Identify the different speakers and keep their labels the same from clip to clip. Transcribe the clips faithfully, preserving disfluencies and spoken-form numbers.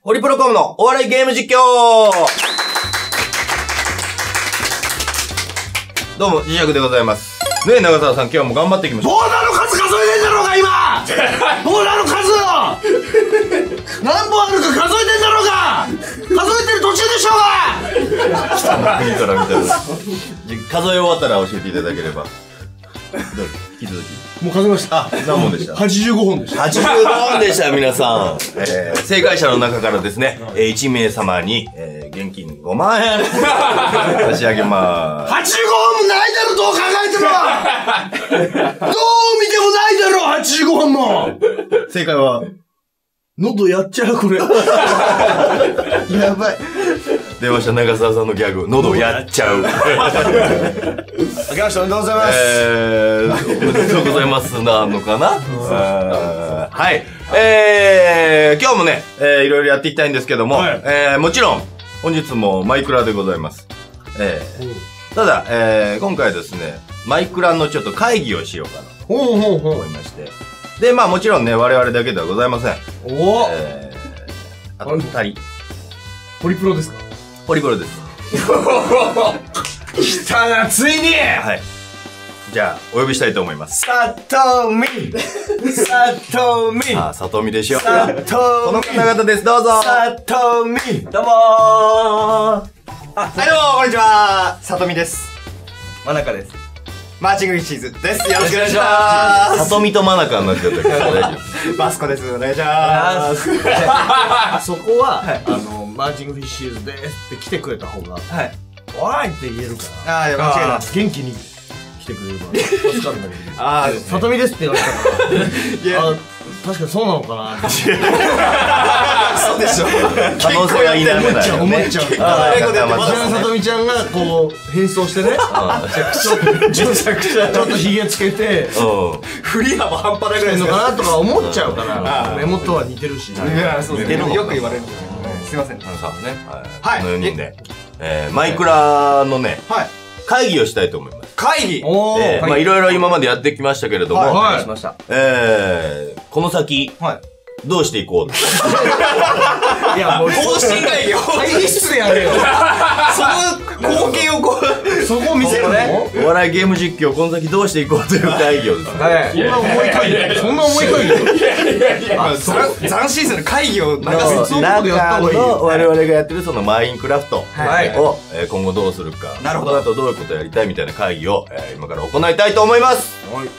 Speaker 1: ホリプロコムのお笑いゲーム実況。どうも、磁石でございます。ねえ、長澤さん、今日も頑張っていきましょう。
Speaker 2: ボーダーの数数えてんだろうが、今ボーダーの数を何本あるか数えてんだろうが数えてる途中でしょうが
Speaker 1: 北の国からみたいな。数え終わったら教えていただければ。どう引き続き。
Speaker 2: もう数えました。
Speaker 1: あ、何本でした？
Speaker 2: はちじゅうごほんでした。
Speaker 1: はちじゅうごほんでした、皆さん。えー、正解者の中からですね、えー、いちめいさまに、えー、現金ごまんえん差し上げまーす。
Speaker 2: はちじゅうごほんもないだろ、どう考えてもどう見てもないだろ、はちじゅうごほんも
Speaker 1: 正解は
Speaker 2: 喉やっちゃう、これ。やばい。
Speaker 1: 出ました、長澤さんのギャグ。喉やっちゃう。
Speaker 2: 明けましておめでとうございます。
Speaker 1: えー、おめでとうございますなのかな。はい。えー、今日もね、えー、いろいろやっていきたいんですけども、はい、えー、もちろん、本日もマイクラでございます。えー、ただ、えー、今回ですね、マイクラのちょっと会議をしようかなと思いまして。で、まあもちろんね、我々だけではございません。
Speaker 2: おー、
Speaker 1: えー、あとふたり。
Speaker 2: ホリプロですか？
Speaker 1: ホリプロです。
Speaker 2: 来たな、ついに。
Speaker 1: はい。じゃあ、お呼びしたいと思います。
Speaker 2: さとみさとみ
Speaker 1: ああ、さとみでしょ。
Speaker 2: さとみ
Speaker 1: この方々です、どうぞ。
Speaker 2: さとみ
Speaker 3: どうもー。あ、はい、どうもこんにちは。さとみです。まなかです。マーチングフィッシーズです。よろしくお願いします。
Speaker 1: さとみとまなかになっちゃったけど、大丈
Speaker 3: 夫。マスコです。お願いします。
Speaker 2: そこは、はい、あの、マーチングフィッシーズですって来てくれた方が、はい。おいって言えるから。ああ、間違いない。元気に来てくれれば助かるんだけど。ああ、さとみですって言われたから。いや、確かにそうなのかなって。
Speaker 3: そうでしょ。
Speaker 1: 可能性は否めない。
Speaker 2: 思っちゃう、思っちゃう。さとみちゃんがこう変装してね、ちょっとひげつけて、
Speaker 3: 振り幅半端ないぐらい
Speaker 2: のかなとか思っちゃうから、目元は似てるし。
Speaker 3: いや、そうですね。よく言われるんですけどね。すいません。
Speaker 1: あのさ、ね。はい。このよにんで、マイクラのね、会議をしたいと思います。
Speaker 3: 会議。
Speaker 1: おー。まあいろいろ今までやってきましたけれども、
Speaker 3: はい。しました。
Speaker 1: えー、この先、はい。どうしていこう。
Speaker 3: いや、もう、方針会議を。
Speaker 2: 会議室でやれよ。
Speaker 3: その光景をこう、
Speaker 2: そこを見せるの？
Speaker 1: お笑いゲーム実況、この先どうしていこうという会議をですね。
Speaker 2: はい。そんな重い会議。そんな重い会議。
Speaker 3: いやいやいや、斬新する会議を流す。
Speaker 1: そういうことやった方がいい。我々がやってるそのマインクラフトを今後どうするか。なるほど。あとどういうことやりたいみたいな会議を今から行いたいと思います。はい。やった。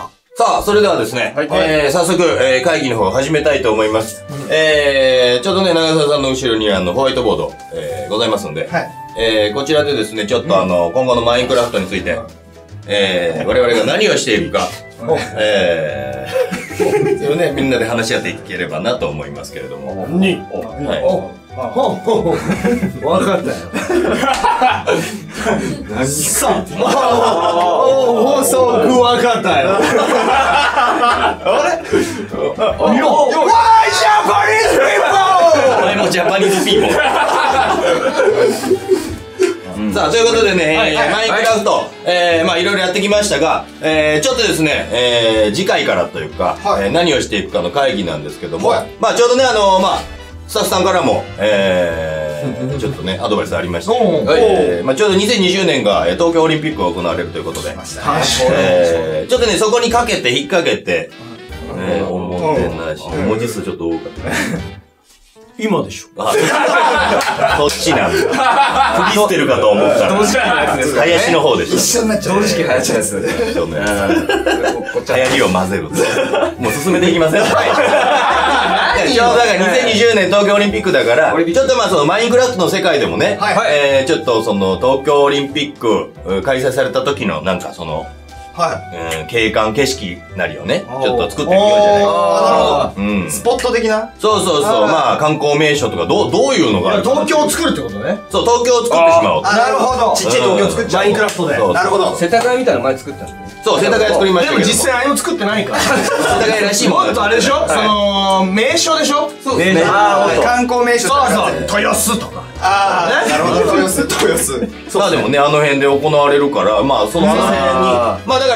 Speaker 1: さあ、それではですね、はい、えー、早速、えー、会議の方を始めたいと思います。うん、えー、ちょうどね、長澤さんの後ろにあの、ホワイトボード、えー、ございますので、はい、えー、こちらでですね、ちょっとあの、うん、今後のマインクラフトについて、えー、我々が何をしていくか、えー、それをね、みんなで話し合っていければなと思いますけれども。
Speaker 2: に、はい。ほうほう。わかったよ。何さ放送くわかったよ。あれよよわいジャパニーズピーポー。
Speaker 1: 俺もジャパニーズピーポー。さあ、ということでね、マインクラフト、えー、まあいろいろやってきましたが、えー、ちょっとですね、えー、次回からというか、はい、えー、何をしていくかの会議なんですけども、はい、まあちょうどね、あのー、まあ、スタッフさんからも、えー、ちょっとね、アドバイスありまして、えー、まあちょうどにせんにじゅうねんが東京オリンピックが行われるということで、えー、ちょっとね、そこにかけて、引っ掛けて、ね、おもてなし、文字数ちょっと多かった。
Speaker 2: 今でしょ。
Speaker 1: そっちなんだ。振り捨てるかと思ったら。
Speaker 3: 同時期のやつです。
Speaker 1: 林の方でしょ。
Speaker 3: 一緒になっちゃう。同時期のやつです。
Speaker 1: 流行りを混ぜる。もう進めていきません。はい。ちょうどだからにせんにじゅうねん東京オリンピックだから、ちょっとまあそのマインクラフトの世界でもね、えー、ちょっとその東京オリンピック開催された時のなんかその、はい。うん、景観、景色なりをね、ちょっと作ってみようじゃないか。
Speaker 3: ああ、なるほど。うん。スポット的な？
Speaker 1: そうそうそう。まあ、観光名所とか、どう、どういうのがあるか。
Speaker 2: 東京を作るってことね。
Speaker 1: そう、東京を作ってしまおう。
Speaker 3: あ、なるほど。ちっちゃい東京作っちゃう。
Speaker 2: マインクラフトで。
Speaker 3: なるほど。
Speaker 4: 世田谷みたいなの前作ったの。
Speaker 1: そう、世田谷作りましたけど。
Speaker 2: でも実際あれも作ってないから。世
Speaker 1: 田谷らしいもん。
Speaker 2: もっとあれでしょ、その、名所でしょ。
Speaker 3: そうですね。観光名所とか。
Speaker 2: そうそう。豊洲とか。
Speaker 3: ああ、なるほど。豊洲、豊洲。
Speaker 1: まあでもね、あの辺で行われるから、まあその辺に、まあだから、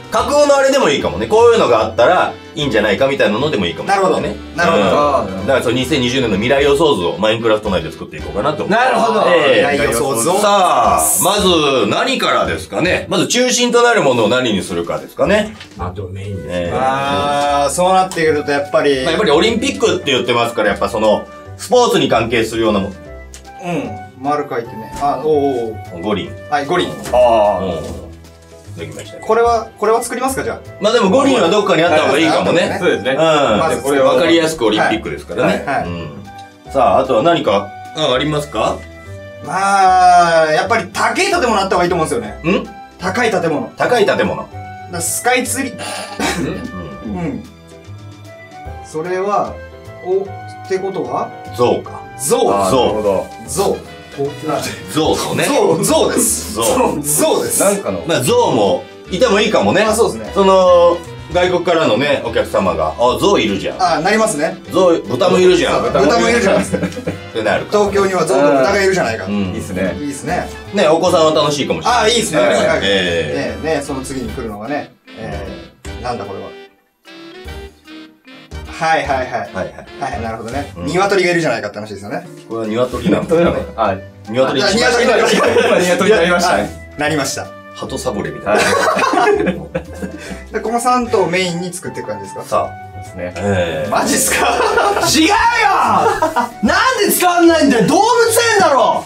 Speaker 1: 架空のあれでもいいかもね。こういうのがあったらいいんじゃないかみたいなのでもいいかもしれないね。
Speaker 3: なるほど。なるほ
Speaker 1: ど。だからそのにせんにじゅうねんの未来予想図をマインクラフト内で作っていこうかなと思う。
Speaker 2: なるほど。
Speaker 1: 未
Speaker 3: 来予想図を。
Speaker 1: さあ、まず何からですかね。まず中心となるものを何にするかですかね。
Speaker 2: あ、でもメインです
Speaker 3: ね。ああ、そうなってくるとやっぱり。
Speaker 1: やっぱりオリンピックって言ってますから、やっぱその、スポーツに関係するようなもん。
Speaker 3: うん。丸書いてね。あ、おお。
Speaker 1: 五輪。
Speaker 3: はい、五輪。
Speaker 1: ああ。できました。
Speaker 3: これは、これは作りますか、じゃあ。
Speaker 1: まあでも五輪はどっかにあった方がいいかもね。
Speaker 2: そうですね。うん。
Speaker 1: まずこれは分かりやすくオリンピックですからね。はい。さあ、あとは何か、ありますか？
Speaker 3: まあ、やっぱり高い建物あった方がいいと思うんですよね。
Speaker 1: ん？
Speaker 3: 高い建物。
Speaker 1: 高い建物。
Speaker 3: スカイツリー。うん。うん。それは、お、ってことは？
Speaker 1: 象か。
Speaker 3: 象。
Speaker 1: 象。
Speaker 3: 象。
Speaker 1: 象とね。
Speaker 3: 象、象です。象。象です。
Speaker 1: なんかの。まあ象も、いてもいいかもね。
Speaker 3: あ、そうですね。
Speaker 1: その、外国からのね、お客様が、あ、象いるじゃん。
Speaker 3: あ、なりますね。
Speaker 1: 象、豚もいるじゃん。
Speaker 3: 豚もいるじゃないですか。って
Speaker 1: なる。
Speaker 3: 東京には象と豚がいるじゃないか。
Speaker 1: うん。いいっすね。
Speaker 3: いいっすね。
Speaker 1: ね、お子さんは楽しいかもしれない。
Speaker 3: あ、いいっすね。
Speaker 1: え
Speaker 3: え。ね、ね、その次に来るのがね、えー、なんだこれは。はいはいはい。はいはい。はい、なるほどね。鶏がいるじゃないかって話ですよね。
Speaker 1: これは鶏なんですよね。あ、鶏にしました。
Speaker 3: 鶏になりました。
Speaker 2: 鶏になりましたね。
Speaker 3: なりました。
Speaker 1: 鳩サブレみたい
Speaker 3: な。このさん頭をメインに作っていく感じですか？
Speaker 1: さあ。ですね。え
Speaker 3: え。マジっすか？
Speaker 2: 違うよ！なんで使わないんだよ！動物園だろ！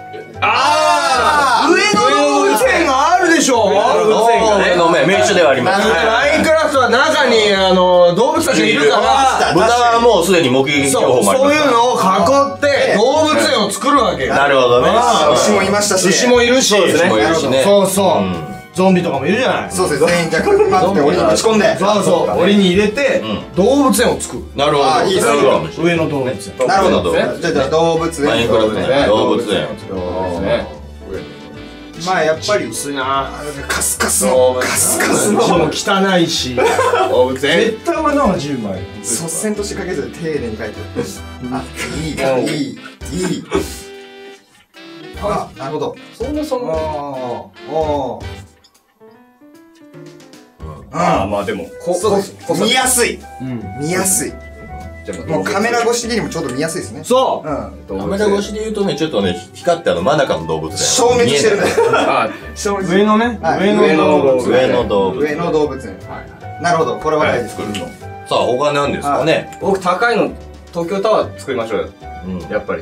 Speaker 2: ああ！上野動物園があるでしょ！動物園がね。
Speaker 1: の名所ではあります。
Speaker 2: マインクラフトは中に、あの、動物たちがいるから、
Speaker 1: 豚はもうすでに目撃情報もあります。
Speaker 2: そういうのを囲って、動物園を作るわけよ。
Speaker 1: なるほどね。
Speaker 3: 牛もいましたし。
Speaker 2: 牛もいるし。
Speaker 1: 牛もいるしね。
Speaker 2: そうそう。ゾンビとかもいるじゃない。
Speaker 3: そうですね。全員じゃ待って檻にぶち込んで。
Speaker 2: そうそう。檻に入れて、動物園を作る。
Speaker 1: なるほど。
Speaker 3: いいです
Speaker 2: ね。上野動物園。
Speaker 3: なるほど。じゃあじゃあ動物園。
Speaker 1: マインクラフトね。動物園。
Speaker 3: まあやっぱり
Speaker 2: 薄いな。
Speaker 3: カスカスのカスカスの
Speaker 2: も汚いし。動物園。絶対俺の方がじゅうまい。
Speaker 3: 率先として書けず丁寧に書いてる。あ、いいいいいい。あ、なるほど。
Speaker 2: そんなその。
Speaker 3: あ
Speaker 2: あ、まあでも、
Speaker 3: 見やすい。見やすい。もうカメラ越し的にもちょうど見やすいですね。
Speaker 2: そう。
Speaker 1: カメラ越しで言うとね、ちょっとね、光ってあの真ん中の動物園。
Speaker 3: 消滅してるね。
Speaker 2: 上のね。
Speaker 3: 上の動物園。
Speaker 1: 上の動物園。
Speaker 3: 上の動物園。なるほど、これは大事です。
Speaker 1: さあ、他何ですかね。
Speaker 4: 僕、高いの、東京タワー作りましょうよ。やっぱり。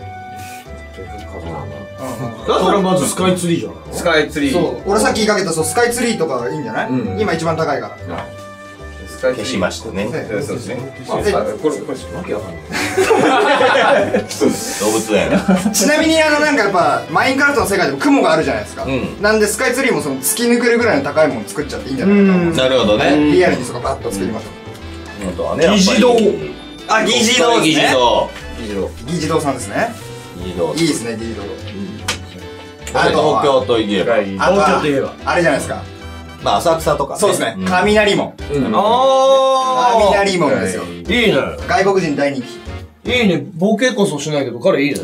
Speaker 2: だったらまずスカイツリーじゃない
Speaker 4: スカイツリー。
Speaker 3: そう。俺さっき言いかけた、そう、スカイツリーとかいいんじゃない？今一番高いから。
Speaker 1: 消しましたね。
Speaker 4: そうですね。
Speaker 3: これ、これ、わけわかんない。
Speaker 1: 動物園。
Speaker 3: ちなみにあのなんかやっぱ、マインクラフトの世界でも雲があるじゃないですか。なんでスカイツリーもその突き抜けるぐらいの高いもの作っちゃっていいんじゃないかな。
Speaker 1: なるほどね。
Speaker 3: リアルにそこバッと作りましょう。
Speaker 1: 本当はね。
Speaker 2: 議事堂。
Speaker 3: あ、議事堂
Speaker 1: 議事堂。
Speaker 3: 議事堂。議事堂さんですね。
Speaker 1: 議事堂。
Speaker 3: いいですね、議事堂。
Speaker 1: あと東京といえば。
Speaker 2: 東京といえば。
Speaker 3: あれじゃないですか。
Speaker 1: まあ浅草とか。
Speaker 3: そうですね。雷門。
Speaker 2: ああ。
Speaker 3: 雷門ですよ。い
Speaker 2: いね。
Speaker 3: 外国人大人気。
Speaker 2: いいね。ボケこそしないけど、彼いいね。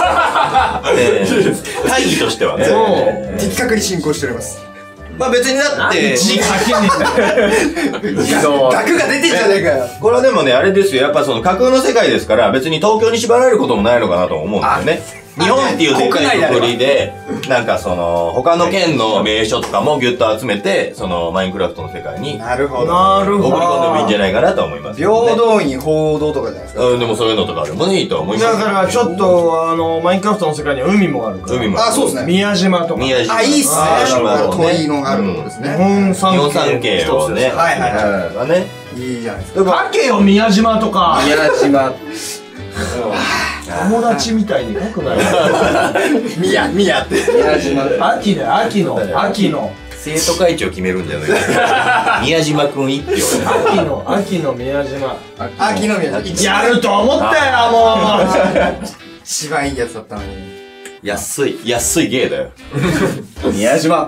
Speaker 1: 会議としてはね。
Speaker 3: 的確に進行しております。
Speaker 1: まあ別にだって。
Speaker 2: 字書けね
Speaker 3: えんだよ。額が出てんじゃねえかよ。
Speaker 1: これはでもね、あれですよ。やっぱその架空の世界ですから、別に東京に縛られることもないのかなと思うんですよね。日本っていうでかいくくりで、なんかその、他の県の名所とかもギュッと集めて、その、マインクラフトの世界に、
Speaker 3: なるほど。
Speaker 2: なるほど。
Speaker 1: 送り込んでもいいんじゃないかなと思います。
Speaker 3: 平等院報道とかじゃないですか。
Speaker 1: うん、でもそういうのとかでもね、いいと思います。
Speaker 2: だからちょっと、あの、マインクラフトの世界には海もあるから。
Speaker 1: 海も
Speaker 3: あ、そうですね。
Speaker 2: 宮島とか。
Speaker 1: 宮島。
Speaker 3: あ、いいっすね。鳥居のがあるとこですね。
Speaker 2: 日本三景。
Speaker 1: 日本三景をね。
Speaker 3: はいはい
Speaker 1: はい。ね。
Speaker 3: いいじゃないですか。
Speaker 2: かけよ、宮島とか。
Speaker 4: 宮島。
Speaker 2: 友達みたいに書くなよ。
Speaker 3: みや、みやって。
Speaker 4: 宮島。
Speaker 2: 秋だよ、秋の、秋の。
Speaker 1: 生徒会長決めるんじゃないか。宮島くん一票。
Speaker 2: 秋の、秋の宮島。
Speaker 3: 秋の宮島。
Speaker 2: やると思ったよ、もう。
Speaker 3: 一番いいやつだったのに。
Speaker 1: 安い、安い芸だよ。
Speaker 4: 宮島。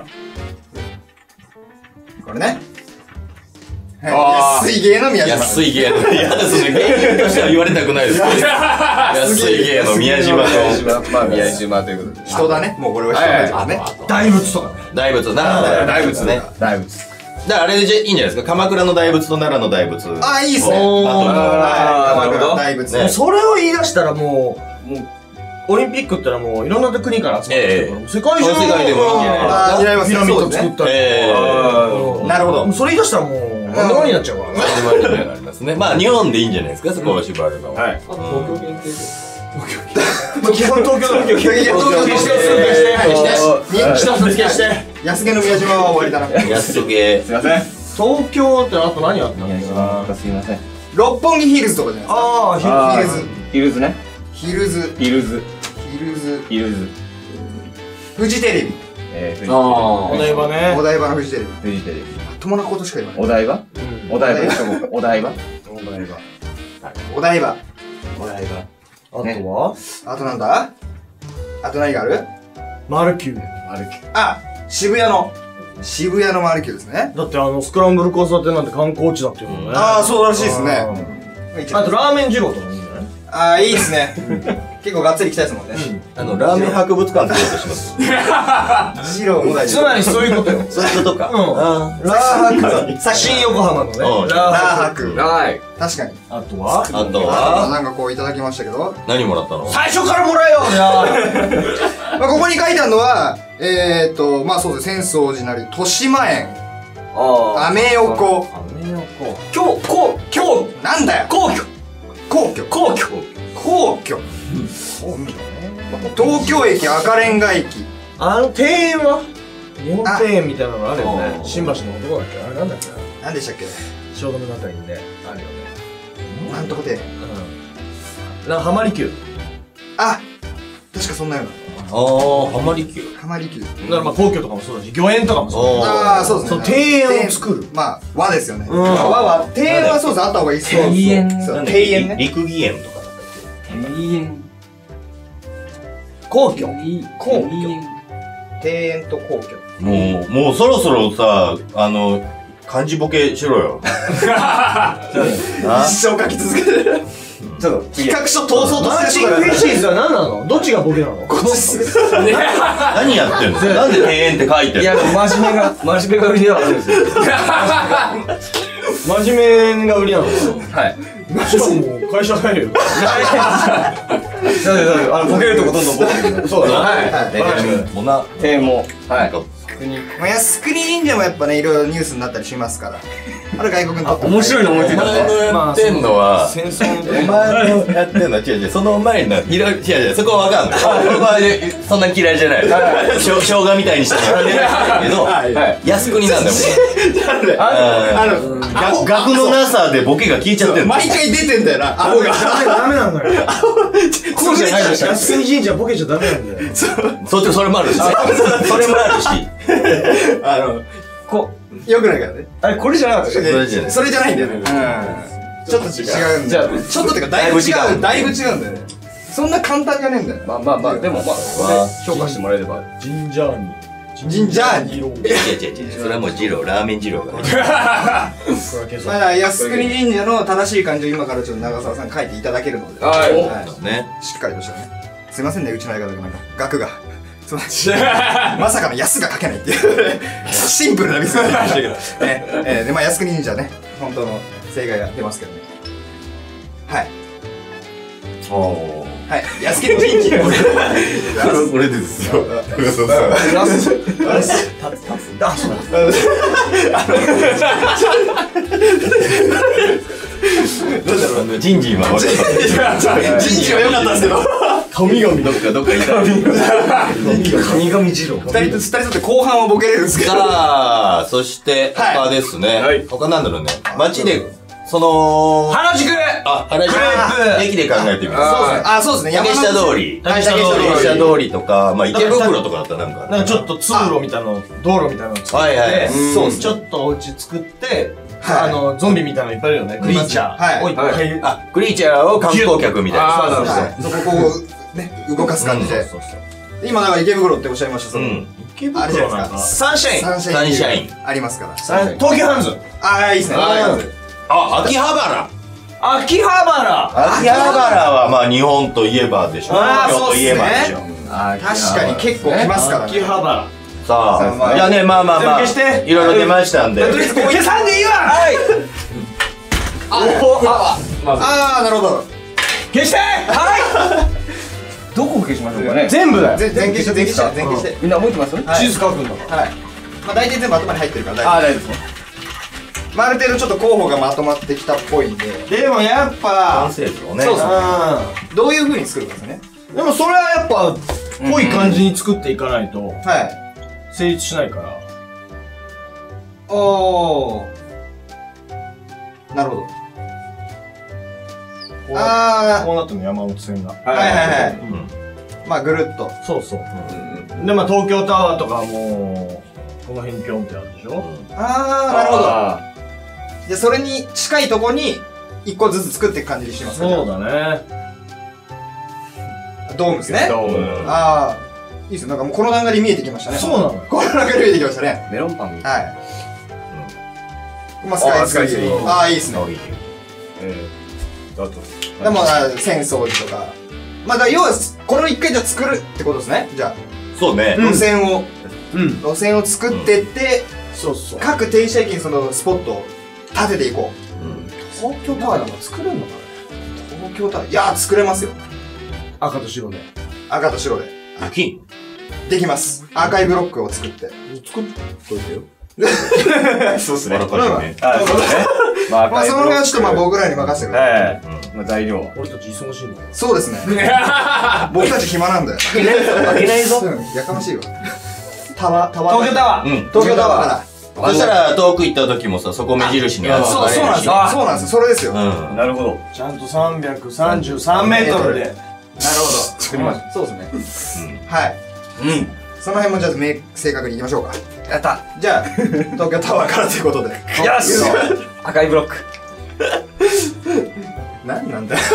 Speaker 3: これね。安い芸の宮島。
Speaker 1: 安い芸の、いや、その芸人としては言われたくないです。安い芸の宮島と。
Speaker 4: まあ、宮島ということで。
Speaker 3: 人だね。もうこれは人だね。
Speaker 2: 大仏とかね。
Speaker 1: 大仏な。
Speaker 4: 大仏ね。大仏。
Speaker 1: だからあれでいいんじゃないですか。鎌倉の大仏と奈良の大仏。
Speaker 3: あ、いいっすね。
Speaker 1: 鎌
Speaker 3: 倉の大仏。
Speaker 2: それを言い出したらもう、もう、オリンピックってのはもういろんな国から集まってるから、世界中
Speaker 1: 世界でもいいんじゃないです
Speaker 3: か。
Speaker 2: ピラミッド作ったり。
Speaker 3: なるほど。
Speaker 2: それ言い出したらもう、何でもになっちゃうからね。
Speaker 1: 何でもになりますね。まあ日本でいいんじゃないですか、そこを縛るのは。はい。
Speaker 4: 東京限定で。
Speaker 2: 基本東京だけど、東京だけして、一つ付けして。
Speaker 3: 安毛の宮島は終わりだな。
Speaker 1: 安毛。
Speaker 4: すいません。
Speaker 2: 東京ってあと何あったんですか？
Speaker 4: すいません。
Speaker 3: 六本木ヒルズとかじゃないですか。
Speaker 2: ああ、ヒルズ。
Speaker 4: ヒルズね。
Speaker 3: ヒルズ。
Speaker 4: ヒルズ。
Speaker 3: ヒルズ。
Speaker 4: ヒルズ。
Speaker 3: フジテレビ。
Speaker 4: えー、フジテレビ。
Speaker 2: お台場ね。
Speaker 3: お台場のフジテレビ。
Speaker 4: フジテレビ。
Speaker 3: まともなことしか言わない。
Speaker 4: お台場？お台場。お台場。
Speaker 3: お台場。お台場。
Speaker 2: お台場。あとは？
Speaker 3: あとなんだ？あと何がある？
Speaker 2: マルキュー。
Speaker 3: マルキュー。あ、渋谷の。渋谷のマルキューですね。
Speaker 2: だってあの、スクランブル交差点なんて観光地だっていうもんね。
Speaker 3: ああ、そうらしいですね。
Speaker 2: あとラーメン二郎とかもいいんじゃない？
Speaker 3: ああ、いいですね。結構がっつり行きたいですもんね。
Speaker 1: あの、ラーメン博物館って言おうとします。
Speaker 3: 二郎も大
Speaker 2: つまりそういうことよ。
Speaker 1: そういうことか。
Speaker 2: うん。ラー博。新横浜のね。ラ
Speaker 3: ー博。
Speaker 4: はい。
Speaker 3: 確かに。
Speaker 2: あとは
Speaker 1: あとは
Speaker 3: なんかこういただきましたけど。
Speaker 1: 何もらったの？
Speaker 2: 最初からもらえよじゃあ。
Speaker 3: まあここに書いてあるのは、えっと、まあそうですね、浅草寺なり、豊島園。アメ横。
Speaker 2: アメ横。
Speaker 3: 京、こう、京、なんだよ皇居皇居皇居皇居東京駅赤レンガ駅。
Speaker 2: あの庭園は日本庭園みたいなのあるよね。新橋の男だっけ？あれなんだっけ？
Speaker 3: 何でしたっけ？
Speaker 2: 汐留のあたりにね、あるよね。
Speaker 3: なんとこで。
Speaker 2: うん。な、浜離宮。
Speaker 3: あ、確かそんなような。
Speaker 1: ああ、浜離宮。
Speaker 3: 浜離宮。
Speaker 2: だからまあ皇居とかもそうだし、御苑とかもそうだし。
Speaker 3: ああ、そうですね。
Speaker 2: そう、庭園を作る。
Speaker 3: まあ、和ですよね。和は、庭園はそうです、あった方がいいですよ。
Speaker 4: 庭園。
Speaker 3: 庭園ね。
Speaker 1: 陸義園とかだったっ
Speaker 4: け？庭園。
Speaker 2: 皇居。
Speaker 3: 皇居。庭園と皇居。
Speaker 1: もう、もうそろそろさ、あの、漢字ボケしろよ。
Speaker 3: 一生書き続けてる。ちょっと、企画書通そうとしてる。
Speaker 2: マーチングフィッシーズは何なの？どっちがボケなの？
Speaker 3: こっちっす。
Speaker 1: 何やってんの？なんで庭園って書いてるの？
Speaker 4: いや、真面目が、真面目が売りではあるんですよ。
Speaker 2: 真面目が売りなの？
Speaker 4: はい。
Speaker 2: しかももう会社入るよ。
Speaker 4: あの、ボケるとこどんどんボケる。
Speaker 2: そうだな。
Speaker 1: はい。もな、
Speaker 4: 庭園も。はい。
Speaker 3: まあ、靖国神社もやっぱね、いろいろニュースになったりしますから。あれ外国にとって
Speaker 4: 面白いの思いついた。
Speaker 1: お前のやってんのは、
Speaker 2: 戦争
Speaker 1: お前のやってんのは違う違う、その前の、いろいろ、違う違う、そこはわかんない。ここはそんな嫌いじゃない。生姜みたいにしてもらってるけど、靖国なんだよ。あの、学のなさでボケが消えちゃってる。
Speaker 3: 毎回出てんだよな、アホが。
Speaker 2: ダメなんだよ。こうじゃないでしょ。靖国神社ボケちゃダメなんだよ。
Speaker 1: そっちそれもあるし。それもあるし。
Speaker 3: あの、こう、よくないからね。
Speaker 4: あれ、これじゃなかった
Speaker 1: それじゃない。
Speaker 3: それじゃないんだよね。ちょっと違うんだよ。ちょっとってか、だいぶ違う。だいぶ違うんだよね。そんな簡単じゃねえんだよ。
Speaker 4: まあまあまあ、でもまあ、評価してもらえれば。
Speaker 2: ジンジャーニー。
Speaker 3: ジンジャーニー。
Speaker 1: 違う違う違う。それはもう二郎、ラーメン二郎が。
Speaker 3: まだ靖国神社の正しい漢字を今からちょっと長澤さん書いていただけるので。
Speaker 4: はい。
Speaker 1: ね。
Speaker 3: しっかりとしたね。すいませんね、うちの相方がなんか、額が。まさかの安が書けないっていうシンプルなミスが出ましたけど、ええでまあ靖国神社ね本当の正解が出ますけどね。はい
Speaker 1: おー
Speaker 3: はい靖国神社
Speaker 1: これですよ。そうそうジンジーは
Speaker 3: ジンジーは良かったんですけど
Speaker 1: 神々どっかどっかいた神
Speaker 2: 々二郎
Speaker 3: 二人と二人とって後半はボケれるんですけど。
Speaker 1: さあそして他ですね。他なんだろうね。街でその
Speaker 2: 原宿
Speaker 1: あ原宿駅で考えてみる。
Speaker 3: あそうですね。
Speaker 1: 竹下通り竹下通りとかまあ池袋とかだったらなんか
Speaker 2: なんかちょっと通路みたいなの道路みたいなの作ってそうちょっとお家作ってあのゾンビみたいなのいっぱいいるよね。クリーチャーをいっぱい
Speaker 1: あクリーチャーを観光客みたいな
Speaker 3: そここうね動かす感じで今だから池袋っておっしゃいました。その
Speaker 2: 池袋なんかサンシャイン
Speaker 3: サンシャインありますから。
Speaker 2: 東急ハンズ
Speaker 3: ああいいっすね。
Speaker 1: あ秋葉原
Speaker 2: 秋葉原
Speaker 1: 秋葉原はまあ日本といえばでしょ。
Speaker 3: ああそうっすね。
Speaker 1: 東京といえばでしょ。
Speaker 3: 確かに結構来ますからね。
Speaker 2: 秋葉原
Speaker 1: さあ、じゃあね、まあまあまあ、いろいろ出ましたんで。
Speaker 2: とりあえずこう消さんでいいわ。はい。
Speaker 3: ああ、なるほど。
Speaker 2: 消して。はい。
Speaker 4: どこ消しましょうかね。
Speaker 2: 全部だよ。
Speaker 3: 全消して、全消して、全消して。
Speaker 4: みんな覚えてます？
Speaker 2: 地図書くんだから。はい。
Speaker 3: まあ大体全部頭に入ってるから
Speaker 4: 大丈夫ですね。
Speaker 3: まあある程度ちょっと候補がまとまってきたっぽいんで。
Speaker 2: でもやっぱ
Speaker 1: 完成図をね。
Speaker 3: そうですね。どういう風に作るかですね。
Speaker 2: でもそれはやっぱ濃い感じに作っていかないと
Speaker 3: はい
Speaker 2: 成立しないから。
Speaker 3: おー、なるほど。
Speaker 2: ああ、こうなっても山手線が。はい
Speaker 3: はいはい。まあぐるっと。
Speaker 2: そうそう。でまあ東京タワーとかもこの辺にピョンってあるでしょ。
Speaker 3: ああ、なるほど。じゃあそれに近いとこに一個ずつ作っていく感じにしてますか。
Speaker 2: そうだね。
Speaker 3: ドームですね。
Speaker 2: ドーム。
Speaker 3: ああ、いいですよ。なんかもうこの段階で見えてきましたね。
Speaker 2: そうなの。
Speaker 3: この段階で見えてきましたね。
Speaker 4: メロンパンみたい。
Speaker 3: はい。まあスカイツリー。ああ、いいですね。
Speaker 4: ええ。あと。
Speaker 3: でも浅草寺とか。まあだ要はこれを一回じゃ作るってことですね。じゃあ。
Speaker 1: そうね。
Speaker 3: 路線を。うん。路線を作ってって、
Speaker 2: そうそう。
Speaker 3: 各停車駅にそのスポットを立てていこ
Speaker 2: う。東京タワーなんか作れるのかね。
Speaker 3: 東京タワー、いやー作れますよ。
Speaker 2: 赤と白で。
Speaker 3: 赤と白で。
Speaker 1: 秋
Speaker 3: できます。赤いブロックを作って。
Speaker 2: 作っといてよ。
Speaker 3: そうっすね。
Speaker 1: あらかじめ。
Speaker 4: あ、そうですね。
Speaker 3: まあその辺はちょっとまあ僕らに任せてください。
Speaker 4: はい。まあ材料。
Speaker 2: 俺たち忙しいんだよ。
Speaker 3: そうですね。僕たち暇なんだよ。
Speaker 2: 負けないぞ。
Speaker 3: やかましいわ。タワー、タワー。
Speaker 2: 東京タワー。
Speaker 1: うん。
Speaker 3: 東京タワーから。
Speaker 1: そしたら遠く行った時もさ、そこ目印にある。
Speaker 3: そう、そうなんですよ。そうなんですよ。それですよ。
Speaker 4: なるほど。
Speaker 2: ちゃんとさんびゃくさんじゅうさんメートルで。なるほど。
Speaker 3: 作りました。そうですね。はい。うん。その辺もじゃあ正確にいきましょうか。
Speaker 4: やった。
Speaker 3: じゃあ、東京タワーからということで。よ
Speaker 4: し赤いブロック。
Speaker 3: 何なんだよ。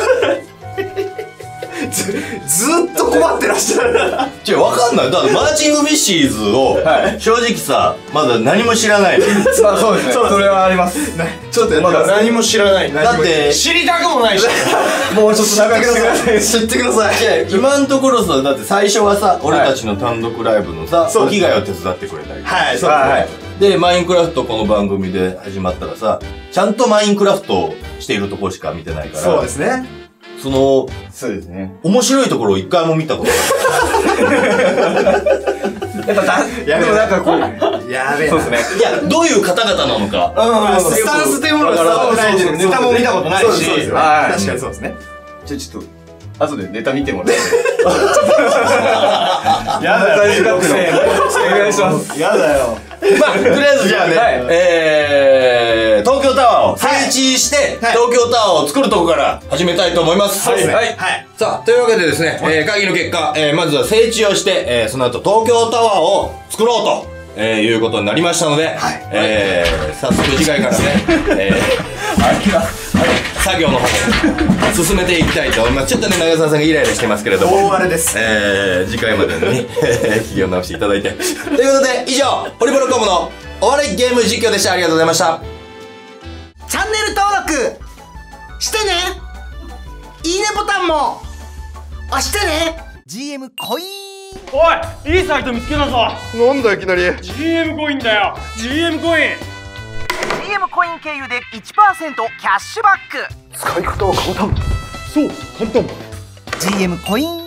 Speaker 3: ず、ずっと困ってらっしゃる。
Speaker 1: 違う、わかんない。だってマーチングフィッシーズを、正直さ、まだ何も知らないの。
Speaker 4: そうですね。それはあります。
Speaker 3: ちょっと
Speaker 2: まだ何も知らない。
Speaker 1: だって、
Speaker 2: 知りたくもないし。
Speaker 3: もうちょっと長くしてください。知ってください。
Speaker 1: 今のところさ、だって最初はさ、俺たちの単独ライブのさ、お着替えを手伝ってくれたり。
Speaker 3: はい、そうです
Speaker 1: ね。で、マインクラフトこの番組で始まったらさ、ちゃんとマインクラフトをしているところしか見てないから。
Speaker 3: そうですね。
Speaker 1: その、
Speaker 4: そうですね。
Speaker 1: 面白いところを一回も見たことない。
Speaker 3: やっぱだ、やべえ。なんかこう、やべえ。そうですね。
Speaker 1: いや、どういう方々なのか。
Speaker 3: うん、スタンスというものが伝わってないし、ネタも見たことないし。確かにそうですね。
Speaker 4: じゃあちょっと、後でネタ見てもらって。
Speaker 2: やだよ。お願いします。やだよ。
Speaker 1: まあ、とりあえずじゃあね、えー、東京タワーを整地して、東京タワーを作るところから始めたいと思います。はい。はい。さあ、というわけでですね、えー、会議の結果、えー、まずは整地をして、えー、その後東京タワーを作ろうと、えー、いうことになりましたので、えー、早速次回からね、えー、作業の方を進めていきたいと思います。ちょっとね、長澤さんがイライラしてますけれども、
Speaker 3: 大荒れです。
Speaker 1: えー、次回までに機嫌を直していただいて。ということで、以上、ホリボロコムのお笑いゲーム実況でした。ありがとうございました。
Speaker 5: チャンネル登録してね。いいねボタンも押してね。 ジーエム コイン。
Speaker 6: おい、いいサイト見つけたぞ。
Speaker 3: なんだいきなり。
Speaker 6: ジーエム コインだよ。 ジーエム コイン。
Speaker 5: ジーエム コイン経由で いちパーセント キャッシュバック。
Speaker 3: 使い方は簡単。
Speaker 6: そう、簡単。
Speaker 5: ジーエム コイン